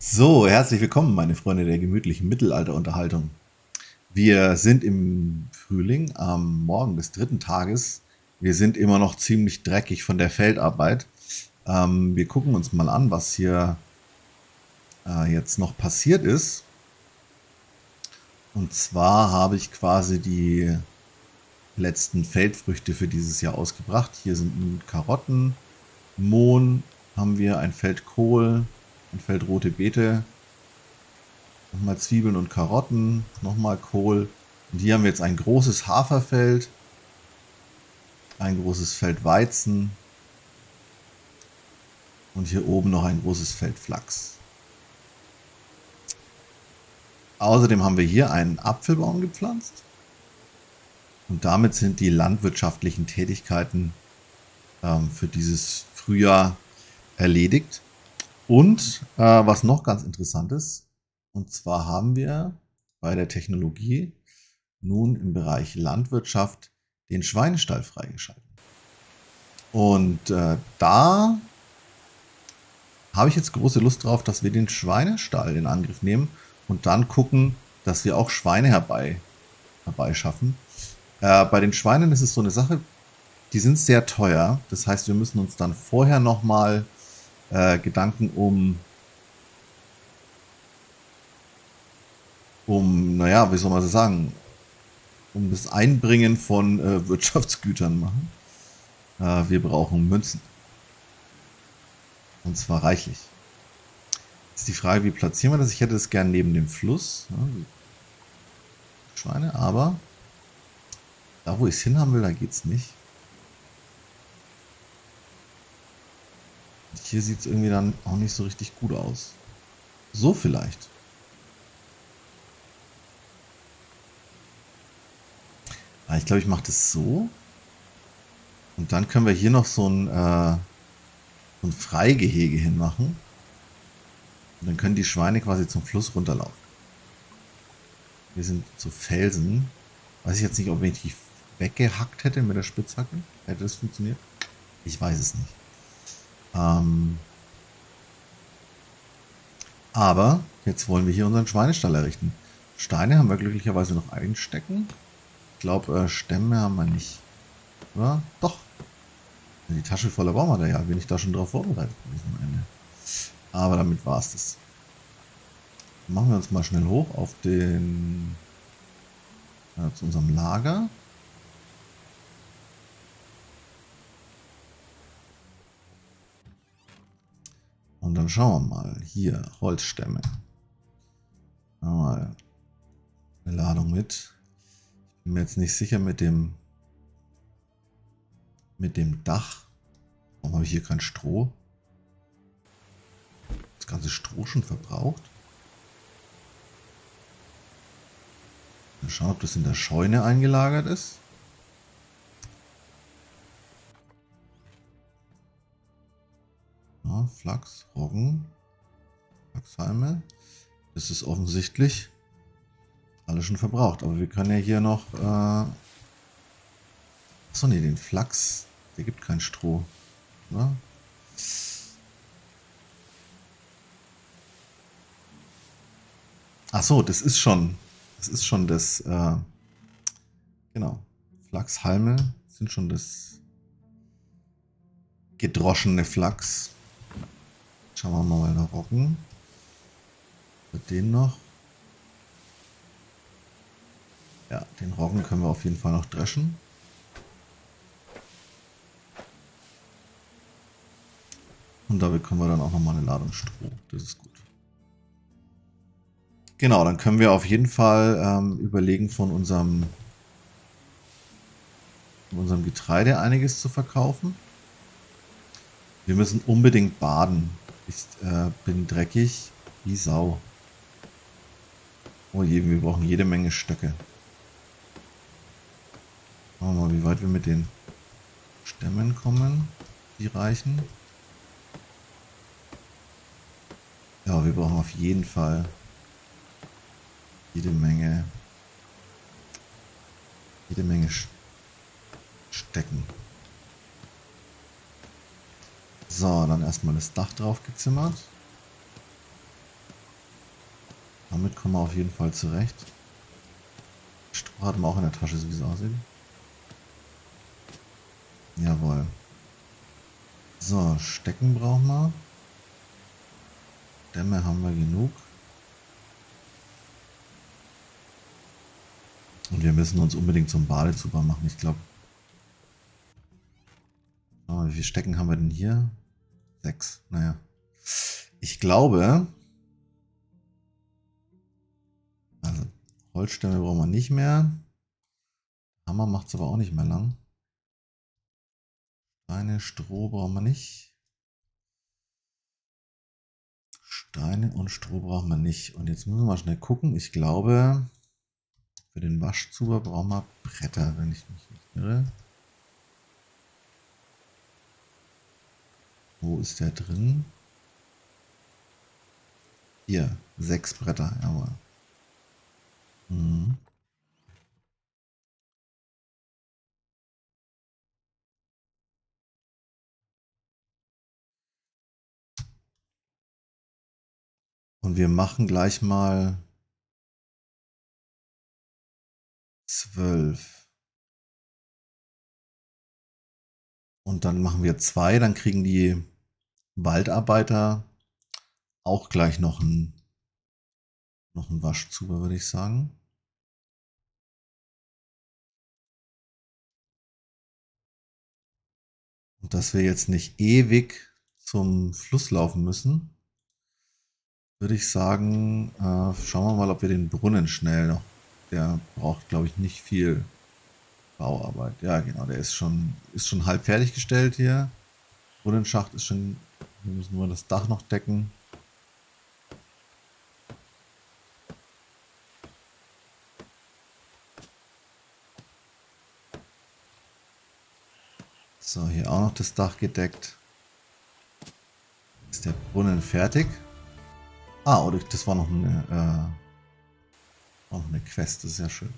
So, herzlich willkommen, meine Freunde der gemütlichen Mittelalterunterhaltung. Wir sind im Frühling, am Morgen des dritten Tages. Wir sind immer noch ziemlich dreckig von der Feldarbeit. Wir gucken uns mal an, was hier jetzt noch passiert ist. Und zwar habe ich quasi die letzten Feldfrüchte für dieses Jahr ausgebracht. Hier sind nun Karotten, Mohn, haben wir ein Feld Kohl, ein Feld rote Beete, nochmal Zwiebeln und Karotten, nochmal Kohl. Und hier haben wir jetzt ein großes Haferfeld, ein großes Feld Weizen und hier oben noch ein großes Feld Flachs. Außerdem haben wir hier einen Apfelbaum gepflanzt und damit sind die landwirtschaftlichen Tätigkeiten für dieses Frühjahr erledigt. Und was noch ganz interessant ist, und zwar haben wir bei der Technologie nun im Bereich Landwirtschaft den Schweinestall freigeschaltet. Und da habe ich jetzt große Lust drauf, dass wir den Schweinestall in Angriff nehmen und dann gucken, dass wir auch Schweine herbeischaffen. Bei den Schweinen ist es so eine Sache, die sind sehr teuer. Das heißt, wir müssen uns dann vorher nochmal Gedanken naja, wie soll man das sagen, um das Einbringen von Wirtschaftsgütern machen. Wir brauchen Münzen. Und zwar reichlich. Ist die Frage, wie platzieren wir das? Ich hätte das gern neben dem Fluss. Ja, Schweine, aber da, wo ich es hinhaben will, da geht es nicht. Und hier sieht es irgendwie dann auch nicht so richtig gut aus. So vielleicht. Ich glaube, ich mache das so. Und dann können wir hier noch so ein Freigehege hinmachen. Und dann können die Schweine quasi zum Fluss runterlaufen. Hier sind so Felsen. Weiß ich jetzt nicht, ob ich die weggehackt hätte mit der Spitzhacke. Hätte das funktioniert? Ich weiß es nicht. Aber jetzt wollen wir hier unseren Schweinestall errichten. Steine haben wir glücklicherweise noch einstecken. Ich glaube, Stämme haben wir nicht. Oder? Doch. Die Tasche voller Baumaterial. Bin ich da schon drauf vorbereitet gewesen am Ende. Aber damit war es das. Machen wir uns mal schnell hoch auf den zu unserem Lager. Und dann schauen wir mal. Hier, Holzstämme. Mal eine Ladung mit. Ich bin mir jetzt nicht sicher mit dem Dach. Warum habe ich hier kein Stroh? Das ganze Stroh schon verbraucht. Mal schauen, ob das in der Scheune eingelagert ist. Ja, Flachs, Roggen, Flachshalme. Das ist offensichtlich alles schon verbraucht. Aber wir können ja hier noch... Achso, ne, den Flachs, der gibt kein Stroh. Ne? Achso, das ist schon das, genau. Flachshalme sind schon das gedroschene Flachs. Schauen wir mal nach Roggen. Mit den noch. Ja, den Roggen können wir auf jeden Fall noch dreschen. Und da bekommen wir dann auch nochmal eine Ladung Stroh. Das ist gut. Genau, dann können wir auf jeden Fall überlegen, von unserem Getreide einiges zu verkaufen. Wir müssen unbedingt baden. Ich bin dreckig wie Sau. Oh je, wir brauchen jede Menge Stöcke. Schauen wir mal, wie weit wir mit den Stämmen kommen. Die reichen. Ja, wir brauchen auf jeden Fall jede Menge Stecken. So, dann erstmal das Dach drauf gezimmert. Damit kommen wir auf jeden Fall zurecht. Stroh hatten wir auch in der Tasche, so wie es aussieht. Jawohl. So, Stecken brauchen wir. Dämme haben wir genug. Und wir müssen uns unbedingt zum Badezuber machen, ich glaube. Oh, wie viele Stecken haben wir denn hier? 6. Naja. Ich glaube, also Holzstämme brauchen wir nicht mehr. Hammer macht es aber auch nicht mehr lang. Steine, Stroh brauchen wir nicht. Steine und Stroh brauchen wir nicht. Und jetzt müssen wir mal schnell gucken. Ich glaube, für den Waschzuber brauchen wir Bretter, wenn ich mich nicht irre. Wo ist der drin? Hier, 6 Bretter, jawohl. Mhm. Und wir machen gleich mal 12. Und dann machen wir 2, dann kriegen die Waldarbeiter auch gleich noch einen Waschzuber, würde ich sagen. Und dass wir jetzt nicht ewig zum Fluss laufen müssen, würde ich sagen, schauen wir mal, ob wir den Brunnen schnell noch. Der braucht, glaube ich, nicht viel Bauarbeit. Ja, genau, der ist schon halb fertiggestellt hier. Brunnenschacht ist schon, wir müssen nur das Dach noch decken. So, hier auch noch das Dach gedeckt. Ist der Brunnen fertig? Ah, oder das war noch eine Quest, das ist ja schön.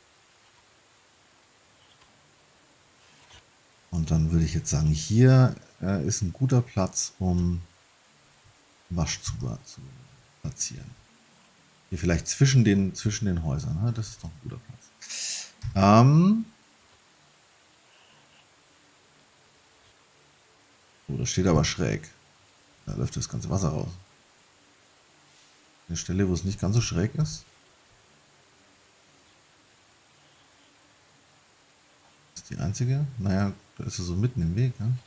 Und dann würde ich jetzt sagen, hier ist ein guter Platz, um Waschzuber zu platzieren. Hier vielleicht zwischen den Häusern. Ne? Das ist doch ein guter Platz. Oh, das steht aber schräg. Da läuft das ganze Wasser raus. Eine Stelle, wo es nicht ganz so schräg ist. Ist die einzige? Naja, da ist er so mitten im Weg. Ne?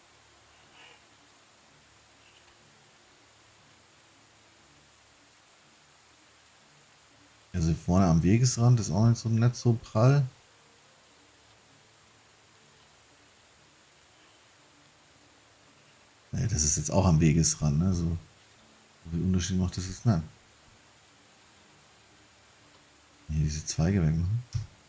Also vorne am Wegesrand ist auch nicht so nett so prall. Nee, das ist jetzt auch am Wegesrand. Ne? So viel Unterschied macht das jetzt nicht. Hier diese Zweige wegmachen.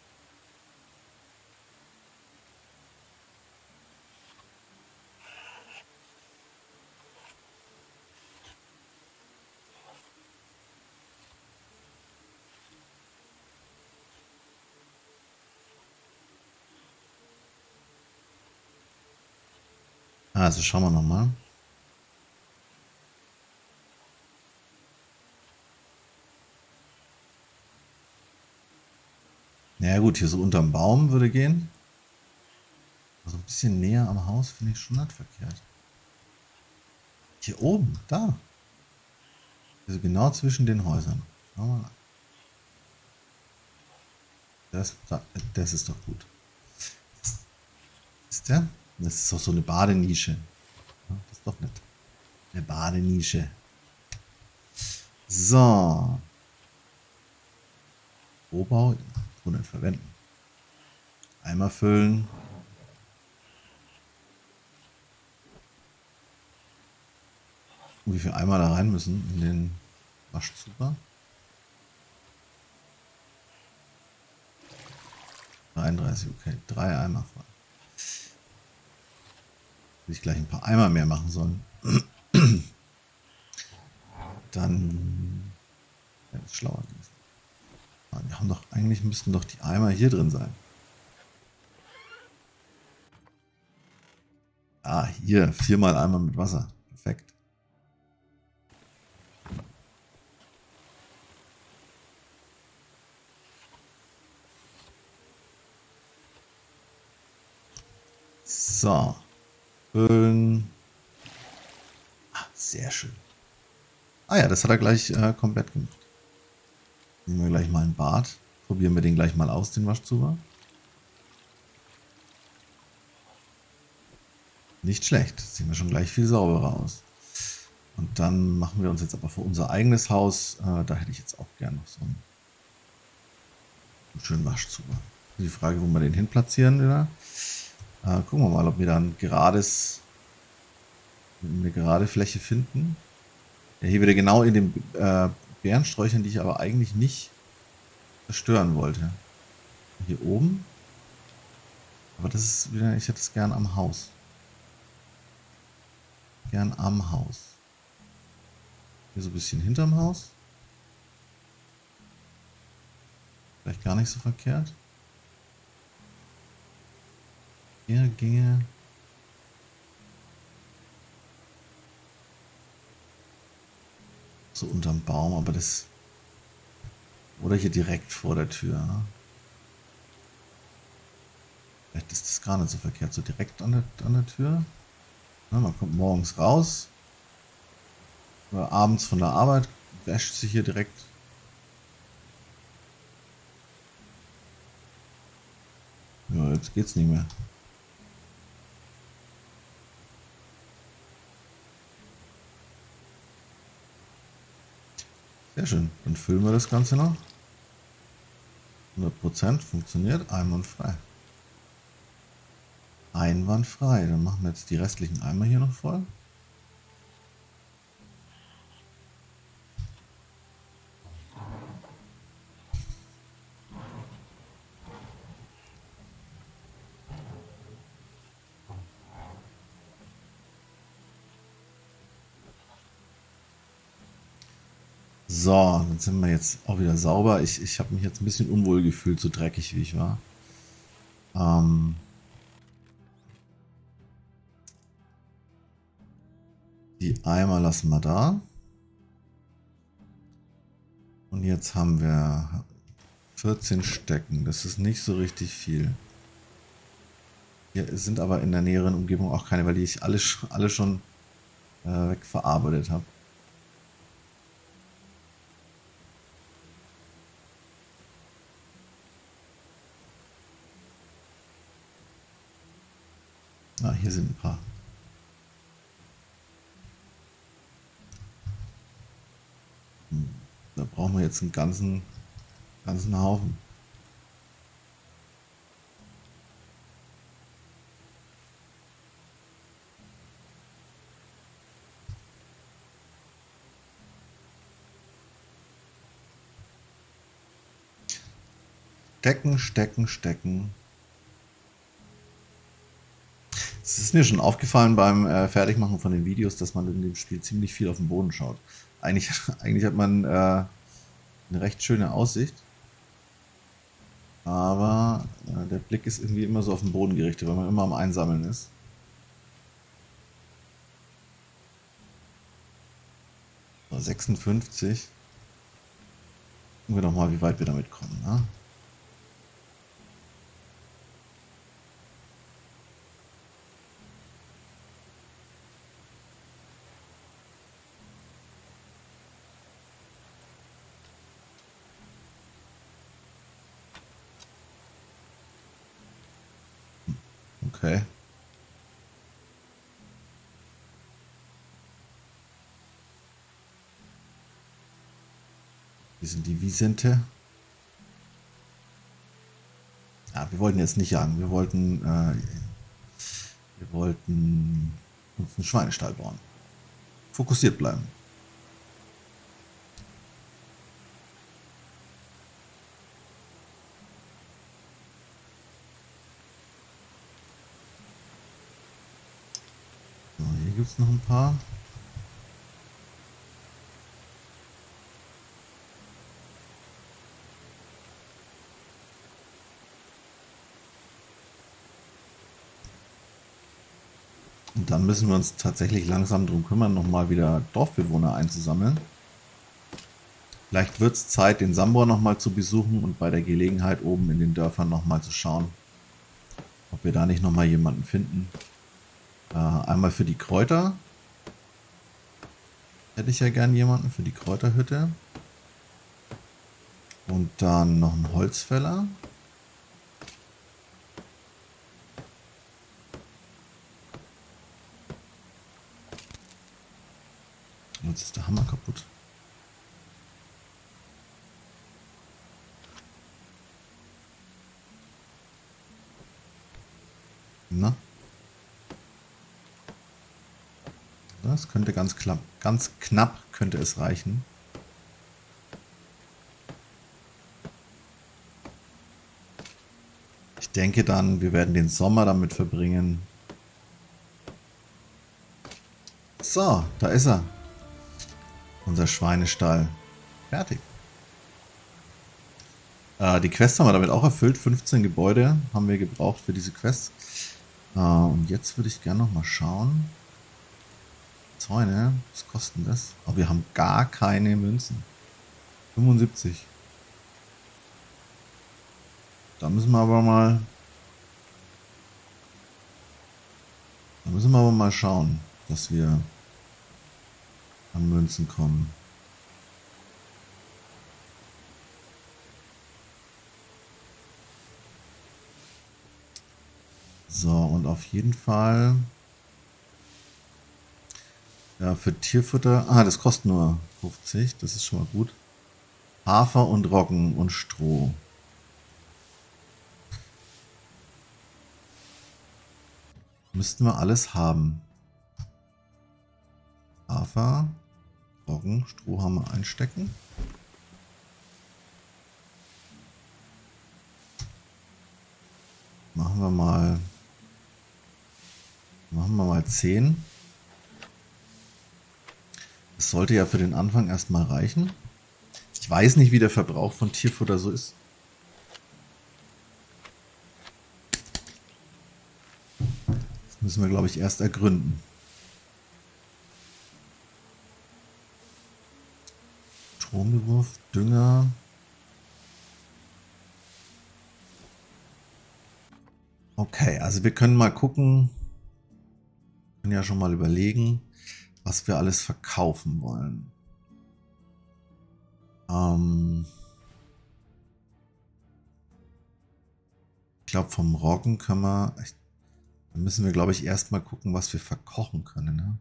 Also schauen wir nochmal. Ja gut, hier so unterm Baum würde gehen. Also ein bisschen näher am Haus finde ich schon nicht verkehrt. Hier oben, da. Also genau zwischen den Häusern. Schau mal an. Das ist doch gut. Ist der? Das ist doch so eine Badenische. Ja, das ist doch nett. Eine Badenische. So. Rohbau, Brunnen verwenden. Eimer füllen. Und wie viele Eimer da rein müssen in den Waschzuber? 33, okay. 3 Eimer voll. Hätte ich gleich ein paar Eimer mehr machen sollen. Dann wäre es schlauer gewesen. Wir haben doch, eigentlich müssten doch die Eimer hier drin sein. Ah, hier, 4-mal Eimer mit Wasser. Perfekt. So. Füllen. Ah, sehr schön. Ah ja, das hat er gleich komplett gemacht. Nehmen wir gleich mal ein Bad. Probieren wir den gleich mal aus, den Waschzuber. Nicht schlecht. Das sehen wir schon gleich viel sauberer aus. Und dann machen wir uns jetzt aber für unser eigenes Haus, da hätte ich jetzt auch gern noch so einen schönen Waschzuber. Die Frage, wo wir den hin platzieren wieder. Gucken wir mal, ob wir dann eine gerade Fläche finden. Ja, hier wieder genau in den Beerensträuchern, die ich aber eigentlich nicht zerstören wollte. Hier oben. Aber das ist wieder, ich hätte es gern am Haus. Gern am Haus. Hier so ein bisschen hinterm Haus. Vielleicht gar nicht so verkehrt. Hier ginge. So unterm Baum, aber das. Oder hier direkt vor der Tür. Ne? Vielleicht ist das gar nicht so verkehrt. So direkt an der Tür. Ja, man kommt morgens raus. Oder abends von der Arbeit. Wäscht sich hier direkt. Ja, jetzt geht's nicht mehr. Sehr schön. Dann füllen wir das Ganze noch. 100% funktioniert. Einwandfrei. Einwandfrei. Dann machen wir jetzt die restlichen Eimer hier noch voll. So, dann sind wir jetzt auch wieder sauber. Ich habe mich jetzt ein bisschen unwohl gefühlt, so dreckig wie ich war. Die Eimer lassen wir da. Und jetzt haben wir 14 Stecken. Das ist nicht so richtig viel. Hier sind aber in der näheren Umgebung auch keine, weil die ich alle schon wegverarbeitet habe. Ah, hier sind ein paar. Da brauchen wir jetzt einen ganzen Haufen. Stecken, stecken, stecken. Es ist mir schon aufgefallen beim Fertigmachen von den Videos, dass man in dem Spiel ziemlich viel auf den Boden schaut. Eigentlich hat man eine recht schöne Aussicht. Aber der Blick ist irgendwie immer so auf den Boden gerichtet, weil man immer am Einsammeln ist. So, 56. Gucken wir doch mal, wie weit wir damit kommen. Ne? Okay. Wie sind die Wiesente? Ja, wir wollten jetzt nicht jagen. Wir wollten uns einen Schweinestall bauen. Fokussiert bleiben. So, hier gibt es noch ein paar. Und dann müssen wir uns tatsächlich langsam darum kümmern, nochmal wieder Dorfbewohner einzusammeln. Vielleicht wird es Zeit, den Sambor nochmal zu besuchen und bei der Gelegenheit oben in den Dörfern nochmal zu schauen, ob wir da nicht nochmal jemanden finden, Einmal für die Kräuter. Hätte ich ja gern jemanden für die Kräuterhütte. Und dann noch einen Holzfäller. Jetzt ist der Hammer kaputt. Na? Das könnte ganz knapp könnte es reichen. Ich denke dann, wir werden den Sommer damit verbringen. So, da ist er. Unser Schweinestall. Fertig. Die Quest haben wir damit auch erfüllt. 15 Gebäude haben wir gebraucht für diese Quest. Und jetzt würde ich gerne noch mal schauen. Zäune, was kosten das? Aber wir haben gar keine Münzen. 75. Da müssen wir aber mal... Da müssen wir aber mal schauen, dass wir an Münzen kommen. So, und auf jeden Fall... Ja, für Tierfutter... Ah, das kostet nur 50. Das ist schon mal gut. Hafer und Roggen und Stroh. Müssten wir alles haben. Hafer, Roggen, Stroh haben wir einstecken. Machen wir mal 10. Das sollte ja für den Anfang erstmal reichen. Ich weiß nicht, wie der Verbrauch von Tierfutter so ist. Das müssen wir, glaube ich, erst ergründen. Strombewurf, Dünger. Okay, also wir können mal gucken. Wir können ja schon mal überlegen, was wir alles verkaufen wollen. Ich glaube, vom Roggen können wir... Da müssen wir, glaube ich, erstmal gucken, was wir verkochen können. Ne?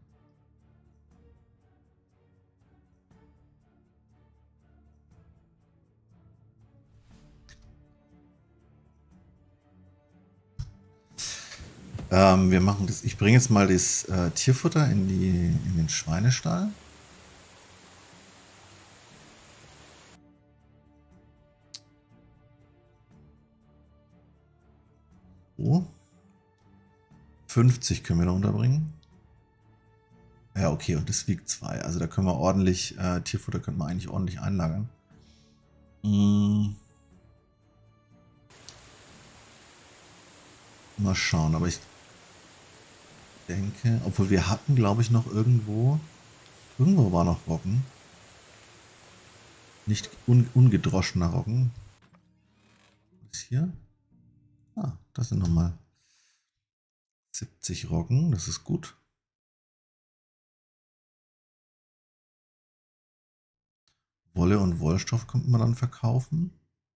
Wir machen das. Ich bringe jetzt mal das Tierfutter in den Schweinestall. So. 50 können wir da unterbringen. Ja, okay, und das wiegt 2. Also da können wir ordentlich, Tierfutter könnte man eigentlich ordentlich einlagern. Mal schauen, aber ich denke, obwohl wir hatten, glaube ich, noch irgendwo war noch Roggen. Nicht ungedroschener Roggen. Was ist hier? Ah, das sind nochmal 70 Roggen, das ist gut. Wolle und Wollstoff könnte man dann verkaufen.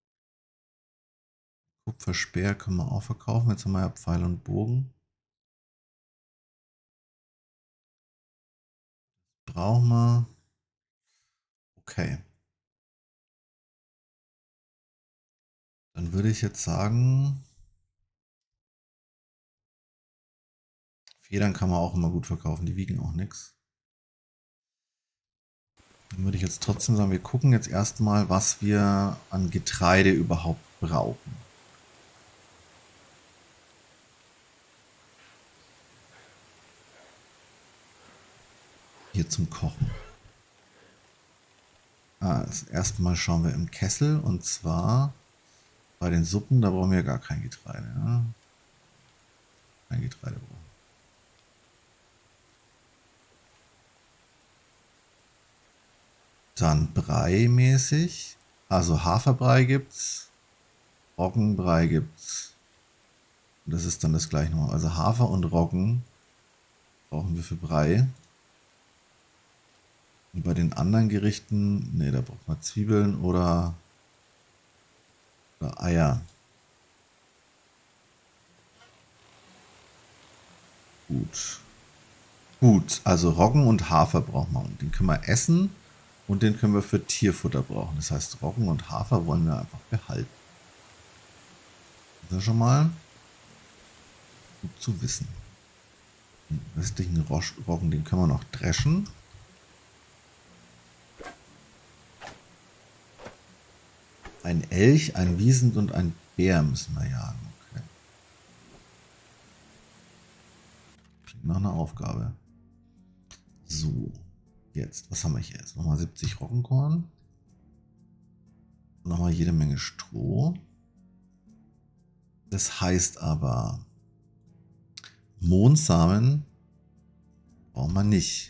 Kupferspeer können wir auch verkaufen. Jetzt haben wir ja Pfeil und Bogen. Brauchen wir. Okay. Dann würde ich jetzt sagen, Federn kann man auch immer gut verkaufen. Die wiegen auch nichts. Dann würde ich jetzt trotzdem sagen, wir gucken jetzt erstmal, was wir an Getreide überhaupt brauchen. Hier zum Kochen. Erstmal schauen wir im Kessel, und zwar bei den Suppen, da brauchen wir gar kein Getreide. Ja? Kein Getreide brauchen. Dann Brei-mäßig. Also Haferbrei gibt's. Roggenbrei gibt's. Und das ist dann das gleiche nochmal. Also Hafer und Roggen Brauchen wir für Brei. Und bei den anderen Gerichten, ne, da braucht man Zwiebeln oder Eier. Gut. Gut, also Roggen und Hafer brauchen wir. Und den können wir essen und den können wir für Tierfutter brauchen. Das heißt, Roggen und Hafer wollen wir einfach behalten. Das ist schon mal gut zu wissen. Den restlichen Roggen, den können wir noch dreschen. Ein Elch, ein Wiesent und ein Bär müssen wir jagen. Okay. Klingt nach einer Aufgabe. So, jetzt, was haben wir hier? Jetzt nochmal 70 Roggenkorn. Nochmal jede Menge Stroh. Das heißt aber, Mohnsamen brauchen wir nicht.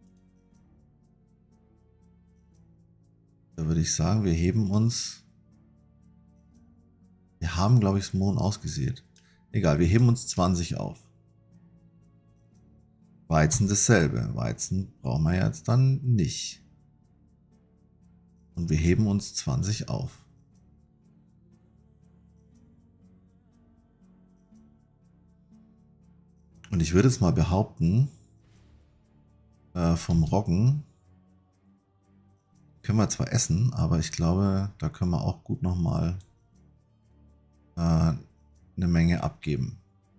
Da würde ich sagen, wir heben uns. Wir haben, glaube ich, das Mohn ausgesät. Egal, wir heben uns 20 auf. Weizen dasselbe. Weizen brauchen wir jetzt dann nicht. Und wir heben uns 20 auf. Und ich würde jetzt mal behaupten, vom Roggen können wir zwar essen, aber ich glaube, da können wir auch gut nochmal eine Menge abgeben.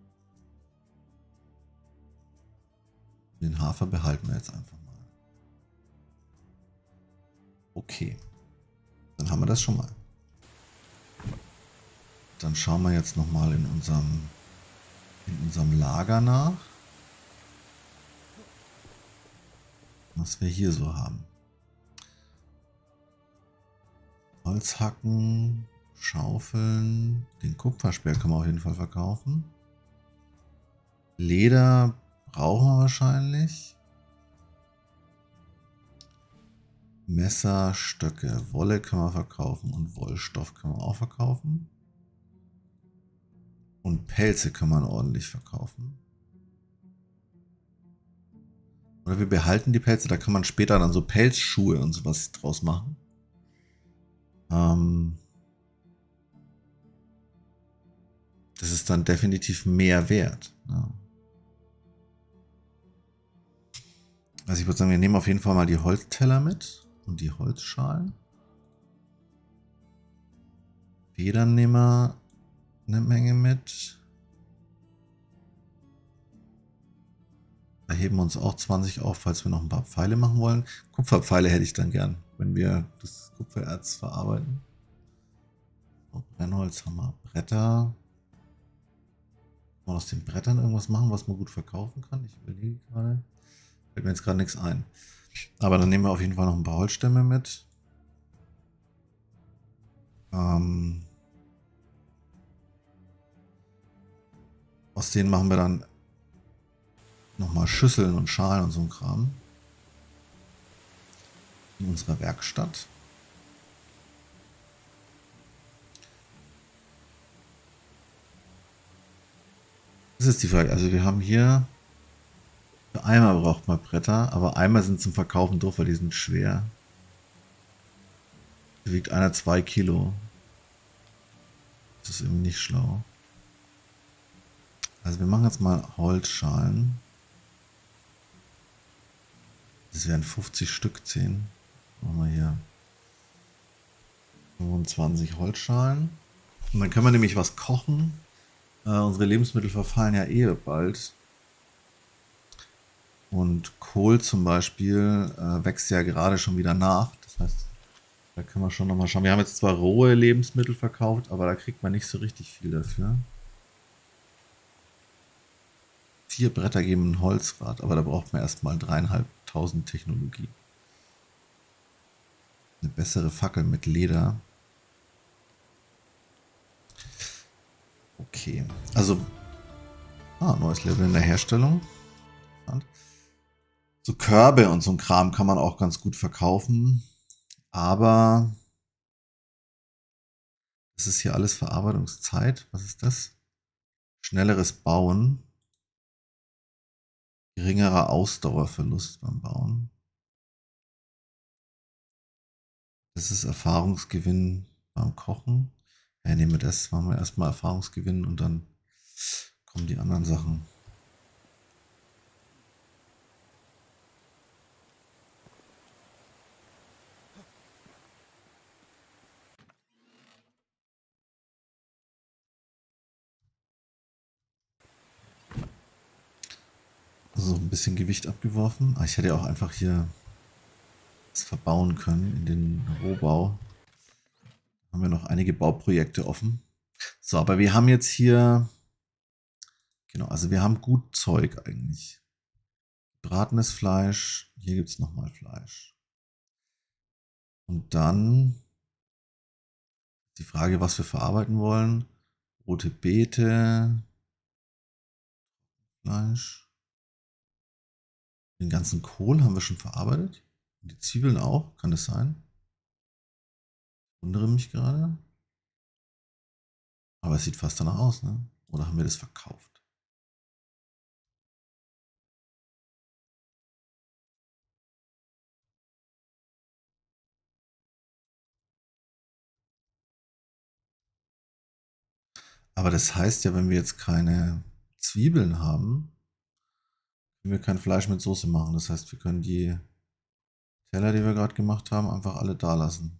Den Hafer behalten wir jetzt einfach mal. Okay, dann haben wir das schon mal. Dann schauen wir jetzt nochmal in unserem Lager nach, was wir hier so haben. Holzhacken, Schaufeln, den Kupferspeer können wir auf jeden Fall verkaufen. Leder brauchen wir wahrscheinlich. Messer, Stöcke, Wolle können wir verkaufen und Wollstoff können wir auch verkaufen. Und Pelze kann man ordentlich verkaufen. Oder wir behalten die Pelze, da kann man später dann so Pelzschuhe und sowas draus machen. Das ist dann definitiv mehr wert. Ja. Also ich würde sagen, wir nehmen auf jeden Fall mal die Holzteller mit und die Holzschalen. Federn nehmen wir eine Menge mit. Da heben wir uns auch 20 auf, falls wir noch ein paar Pfeile machen wollen. Kupferpfeile hätte ich dann gern, wenn wir das Kupfererz verarbeiten. So, Brennholz haben wir. Bretter. Kann man aus den Brettern irgendwas machen, was man gut verkaufen kann? Ich überlege gerade. Fällt mir jetzt gerade nichts ein. Aber dann nehmen wir auf jeden Fall noch ein paar Holzstämme mit. Aus denen machen wir dann nochmal Schüsseln und Schalen und so ein Kram. In unserer Werkstatt. Das ist die Frage. Also wir haben hier, für Eimer braucht man Bretter, aber Eimer sind zum Verkaufen doof, weil die sind schwer. Hier wiegt einer 2 Kilo. Das ist irgendwie nicht schlau. Also wir machen jetzt mal Holzschalen. Das wären 50 Stück, 10. Machen wir hier 25 Holzschalen. Und dann können wir nämlich was kochen. Unsere Lebensmittel verfallen ja eh bald. Und Kohl zum Beispiel wächst ja gerade schon wieder nach. Das heißt, da können wir schon nochmal schauen. Wir haben jetzt zwar rohe Lebensmittel verkauft, aber da kriegt man nicht so richtig viel dafür. 4 Bretter geben ein Holzrad, aber da braucht man erstmal 3.500 Technologie. Eine bessere Fackel mit Leder. Okay, also neues Level in der Herstellung. So Körbe und so ein Kram kann man auch ganz gut verkaufen, aber das ist hier alles Verarbeitungszeit. Was ist das? Schnelleres Bauen. Geringerer Ausdauerverlust beim Bauen. Das ist Erfahrungsgewinn beim Kochen. Ja, nehmen wir das. Machen wir erstmal Erfahrungsgewinn und dann kommen die anderen Sachen. So, ein bisschen Gewicht abgeworfen. Ich hätte ja auch einfach hier das verbauen können in den Rohbau. Haben wir noch einige Bauprojekte offen. So, aber wir haben jetzt hier, genau, also wir haben gut Zeug eigentlich. Bratenes Fleisch, hier gibt es nochmal Fleisch. Und dann die Frage, was wir verarbeiten wollen. Rote Beete, Fleisch. Den ganzen Kohl haben wir schon verarbeitet. Und die Zwiebeln auch, kann das sein? Ich wundere mich gerade. Aber es sieht fast danach aus, ne? Oder haben wir das verkauft? Aber das heißt ja, wenn wir jetzt keine Zwiebeln haben, können wir kein Fleisch mit Soße machen. Das heißt, wir können die Teller, die wir gerade gemacht haben, einfach alle da lassen.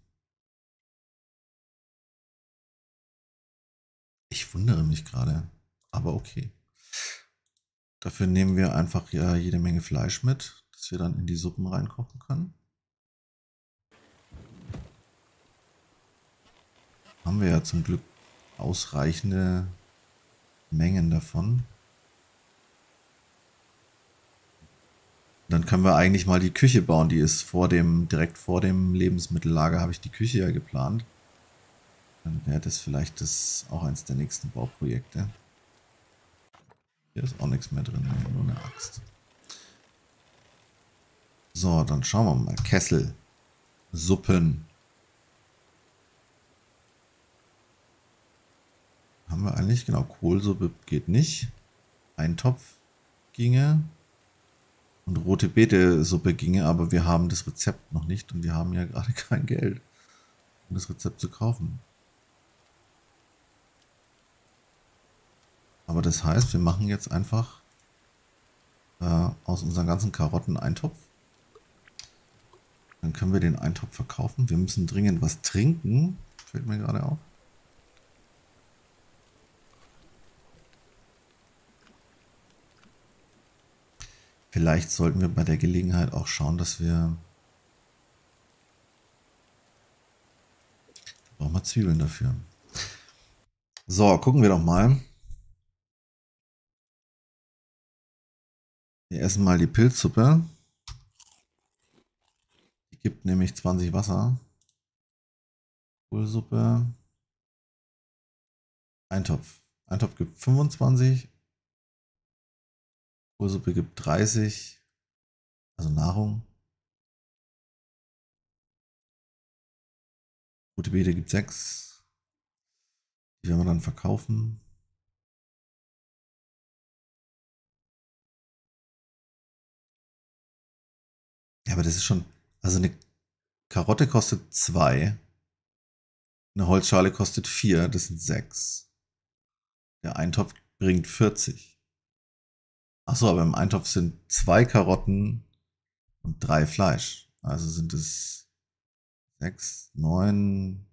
Ich wundere mich gerade, aber okay. Dafür nehmen wir einfach ja jede Menge Fleisch mit, das wir dann in die Suppen reinkochen können. Haben wir ja zum Glück ausreichende Mengen davon. Dann können wir eigentlich mal die Küche bauen. Die ist direkt vor dem Lebensmittellager habe ich die Küche ja geplant. Dann wäre das vielleicht auch eins der nächsten Bauprojekte. Hier ist auch nichts mehr drin, nur eine Axt. So, dann schauen wir mal. Kessel. Suppen. Haben wir eigentlich? Genau, Kohlsuppe geht nicht. Eintopf ginge. Und rote Beete-Suppe ginge, aber wir haben das Rezept noch nicht und wir haben ja gerade kein Geld, um das Rezept zu kaufen. Aber das heißt, wir machen jetzt einfach aus unseren ganzen Karotten Eintopf. Dann können wir den Eintopf verkaufen. Wir müssen dringend was trinken. Fällt mir gerade auf. Vielleicht sollten wir bei der Gelegenheit auch schauen, dass wir... Brauchen wir Zwiebeln dafür. So, gucken wir doch mal. Wir essen mal die Pilzsuppe. Die gibt nämlich 20 Wasser. Kohlsuppe. Eintopf. Eintopf gibt 25. Kohlsuppe gibt 30. Also Nahrung. Rote Beete gibt 6. Die werden wir dann verkaufen. Ja, aber das ist schon... Also eine Karotte kostet 2. Eine Holzschale kostet 4. Das sind 6. Der Eintopf bringt 40. Achso, aber im Eintopf sind 2 Karotten und 3 Fleisch. Also sind es 6, 9,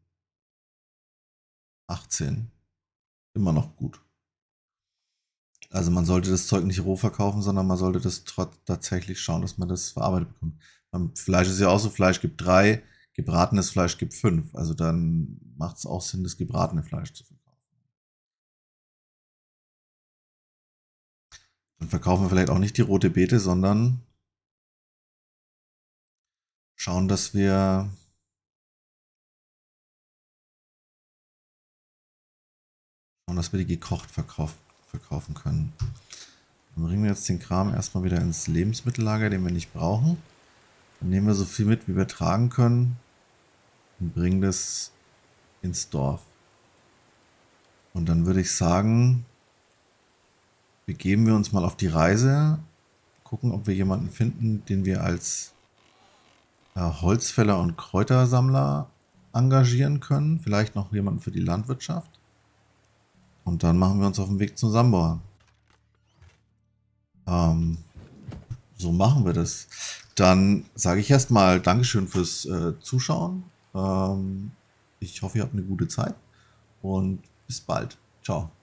18. Immer noch gut. Also man sollte das Zeug nicht roh verkaufen, sondern man sollte das tatsächlich schauen, dass man das verarbeitet bekommt. Beim Fleisch ist ja auch so, Fleisch gibt 3, gebratenes Fleisch gibt 5. Also dann macht es auch Sinn, das gebratene Fleisch zu verkaufen. Dann verkaufen wir vielleicht auch nicht die rote Beete, sondern schauen, dass wir die gekocht verkaufen können. Dann bringen wir jetzt den Kram erstmal wieder ins Lebensmittellager, den wir nicht brauchen. Dann nehmen wir so viel mit, wie wir tragen können und bringen das ins Dorf. Und dann würde ich sagen, begeben wir uns mal auf die Reise, gucken, ob wir jemanden finden, den wir als Holzfäller und Kräutersammler engagieren können. Vielleicht noch jemanden für die Landwirtschaft. Und dann machen wir uns auf den Weg zum Sambor. So machen wir das. Dann sage ich erstmal Dankeschön fürs Zuschauen. Ich hoffe, ihr habt eine gute Zeit und bis bald. Ciao.